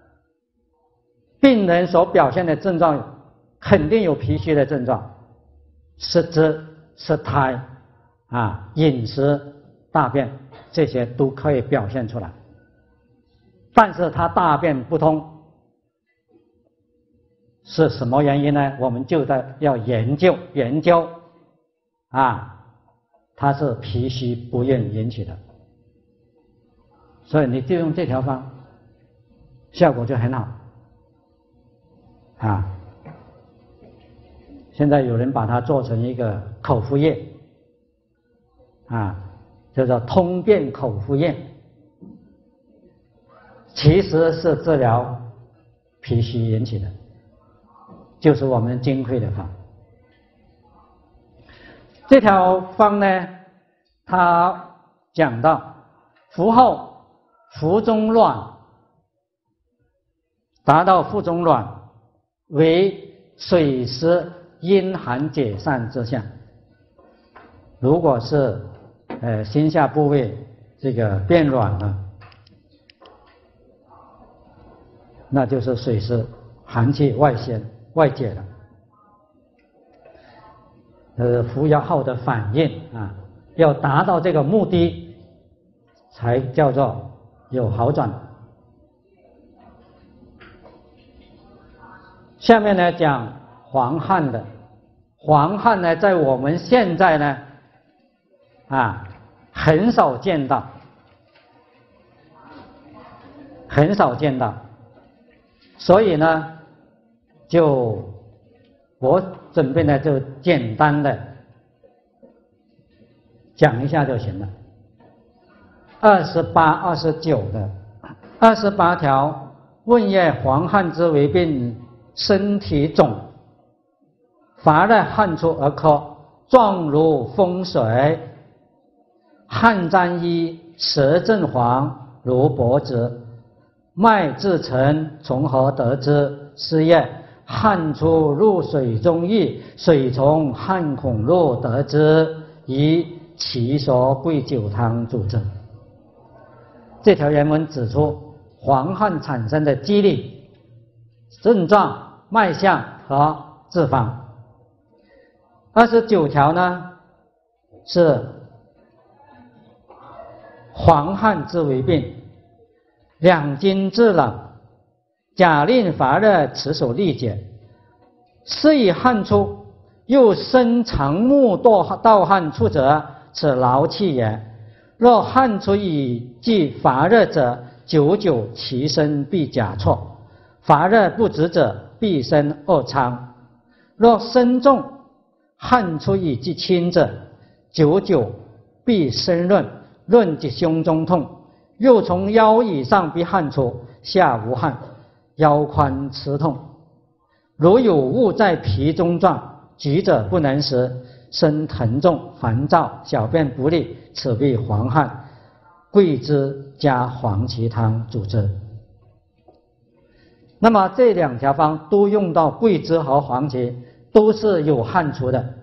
病人所表现的症状肯定有脾虚的症状，失肢、失胎啊、饮食、大便这些都可以表现出来。但是他大便不通是什么原因呢？我们就在要研究研究啊，它是脾虚不孕引起的，所以你就用这条方，效果就很好啊。现在有人把它做成一个口服液啊，叫做通便口服液，其实是治疗脾虚引起的，就是我们金匮的方。这条方呢，它讲到服后腹中乱，达到腹中乱为水湿阴寒解散之象。如果是呃心下部位这个变软了， 那就是水湿寒气外泄外解了。呃，服药后的反应啊，要达到这个目的，才叫做有好转。下面呢讲黄汗的，黄汗呢在我们现在呢啊很少见到，很少见到，所以呢就我准备呢就简单的讲一下就行了。二十八、二十九的二十八条，问曰：黄汗之为病，身体肿，乏热汗出而咳，状如风水，汗沾衣，舌正黄，如薄子。脉自沉，从何得之？是曰：汗出入水中溢，水从汗孔入得之，以其所桂酒汤主之。这条原文指出黄汗产生的机理、症状、脉象和治方。二十九条呢是黄汗之为病，两经制冷，假令乏热，此所利解。是以汗出，又生长目盗汗出者，此劳气也。若汗出以即乏热者，久久其身必甲错；乏热不止者，必生恶疮。若身重，汗出以即轻者，久久必生润，润即胸中痛。又从腰以上必汗出，下无汗，腰宽刺痛。如有物在皮中撞，举者不能食，身疼重，烦躁，小便不利，此必黄汗。桂枝加黄芪汤主之。那么这两条方都用到桂枝和黄芪，都是有汗出的。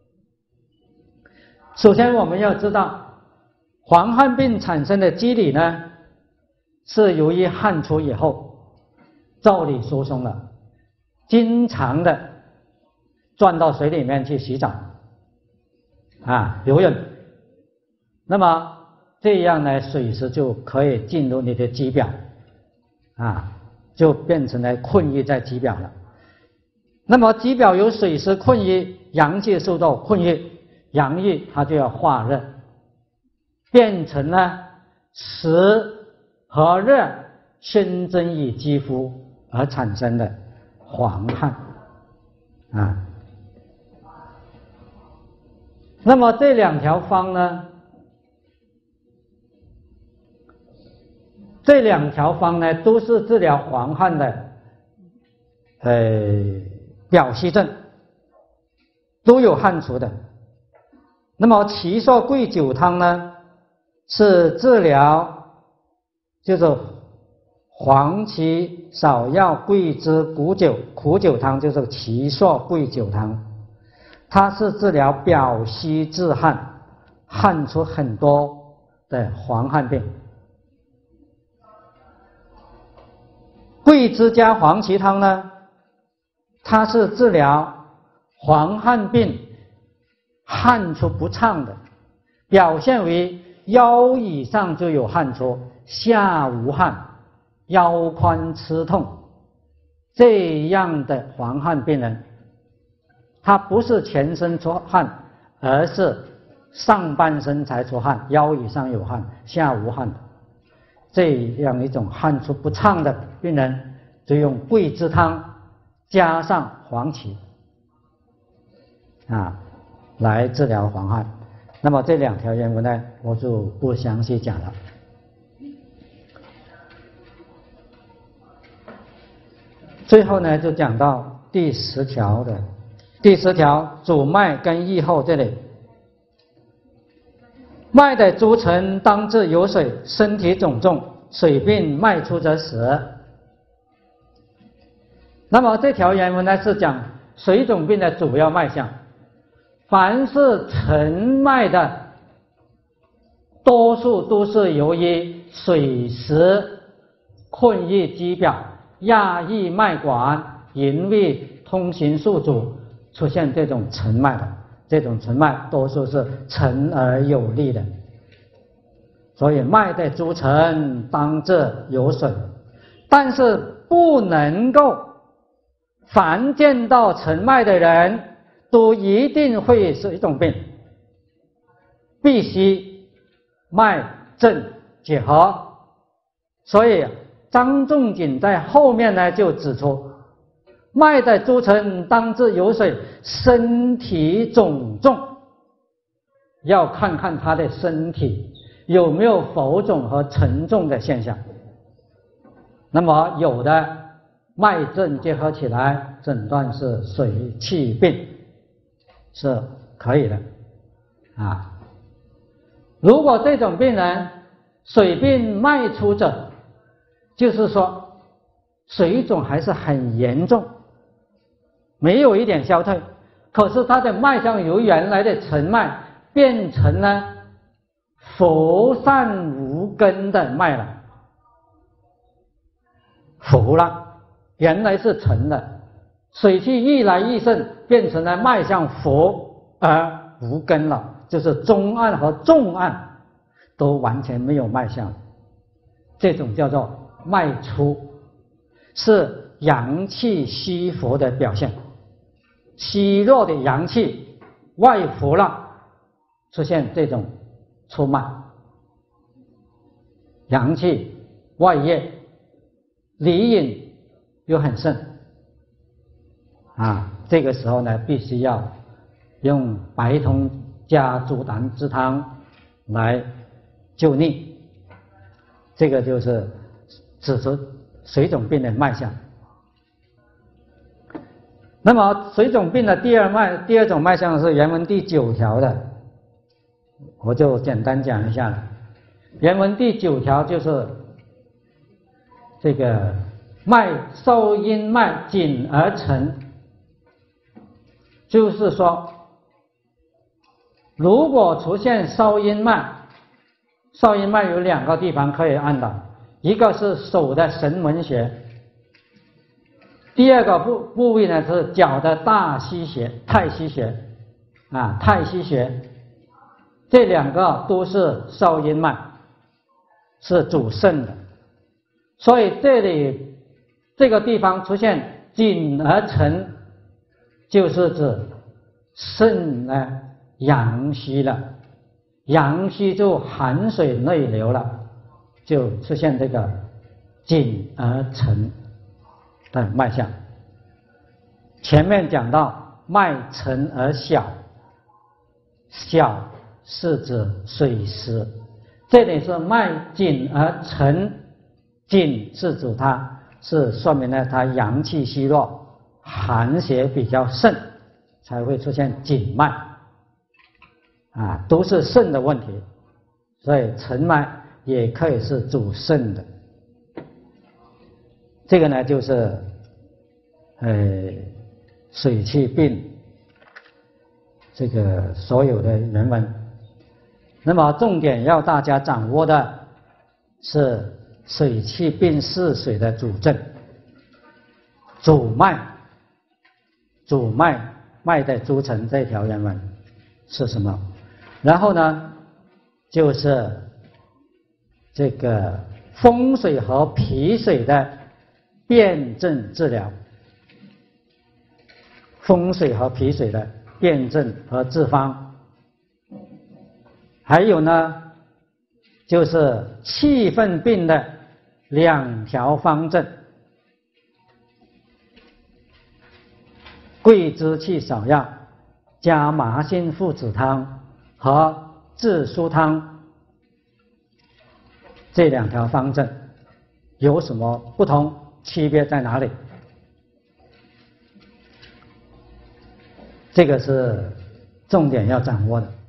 首先我们要知道，黄汗病产生的机理呢，是由于汗出以后，腠理疏松了，经常的钻到水里面去洗澡啊游泳，那么这样呢水湿就可以进入你的肌表啊，就变成了困郁在肌表了。那么肌表有水湿困郁，阳气受到困郁，阳郁它就要化热，变成了湿和热熏蒸于肌肤而产生的黄汗啊。那么这两条方呢，这两条方呢都是治疗黄汗的呃表息症，都有汗出的。那么芪硕桂酒汤呢是治疗就是黄芪芍药桂枝苦酒，苦酒汤就是芪硕桂酒汤，它是治疗表息治汗，汗出很多的黄汗病。桂枝加黄芪汤呢，它是治疗黄汗病汗出不畅的，表现为腰以上就有汗出，下无汗，腰宽刺痛，这样的黄汗病人，他不是全身出汗，而是上半身才出汗，腰以上有汗，下无汗的，这样一种汗出不畅的病人，就用桂枝汤加上黄芪啊来治疗黄汗。那么这两条原文呢，我就不详细讲了。最后呢，就讲到第十条的第十条主脉跟溢后这里，脉的诸层当治有水，身体肿重，水病脉出则死。那么这条原文呢是讲水肿病的主要脉象，凡是沉脉的多数都是由于水湿困郁肌表压抑脉管，营卫通行宿主，出现这种沉脉的，这种沉脉多数是沉而有力的。所以脉在诸沉，当治有水，但是不能够凡见到沉脉的人都一定会水肿病，必须脉正结合。所以张仲景在后面呢就指出，脉在诸沉，当治有水，身体肿重，要看看他的身体有没有浮肿和沉重的现象。那么有的脉正结合起来，诊断是水气病，是可以的啊。如果这种病人水病脉出者，就是说水肿还是很严重，没有一点消退，可是他的脉象由原来的沉脉变成了浮散无根的脉了，浮了，原来是沉的，水气愈来愈盛，变成了脉象浮而无根了，就是中按和重按都完全没有脉象，这种叫做脉出，是阳气虚浮的表现。虚弱的阳气外浮了，出现这种出脉，阳气外溢，里隐又很盛啊，这个时候呢，必须要用白通加猪胆汁汤来救逆，这个就是指出水肿病的脉象。那么水肿病的第二脉，第二种脉象是原文第九条的，我就简单讲一下了。原文第九条就是这个脉受阴脉紧而沉，就是说如果出现少阴脉，少阴脉有两个地方可以按的，一个是手的神门穴，第二个部部位呢是脚的大溪穴、太溪穴啊，太溪穴，这两个都是少阴脉，是主肾的，所以这里这个地方出现紧而沉，就是指肾呢阳虚了，阳虚就寒水内流了，就出现这个紧而沉的脉象。前面讲到脉沉而小，小是指水湿，这里是脉紧而沉，紧是指它是说明了它阳气虚弱，寒邪比较盛，才会出现紧脉啊，都是肾的问题，所以沉脉也可以是主肾的。这个呢就是呃水气病这个所有的人文。那么重点要大家掌握的是水气病是水的主症，主脉，主脉脉在诸沉这条原文是什么？然后呢就是这个风水和脾水的辨证治疗，风水和脾水的辨证和治方，还有呢就是气愤病的两条方证，桂枝气少药加麻辛附子汤和炙苏汤，这两条方证有什么不同？区别在哪里？这个是重点要掌握的。